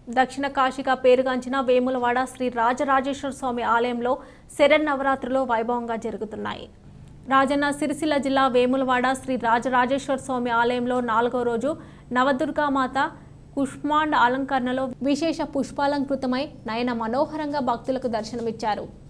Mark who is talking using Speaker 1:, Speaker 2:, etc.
Speaker 1: దక్షిణ కాశీగా పేరుగాంచిన వేములవాడ శ్రీ రాజరాజేశ్వర స్వామి ఆలయంలో శరన్నవరాత్రులు వైభవంగా జరుగుతున్నాయి. రాజన్న సిరిసిల్ల జిల్లా వేములవాడ శ్రీ రాజరాజేశ్వర స్వామి ఆలయంలో 4వ రోజు నవదుర్గామాత కుష్మాండ అలంకరణలో విశేష పుష్పాలంకృతమై నయన మనోహరంగా భక్తులకు దర్శనమిచ్చారు.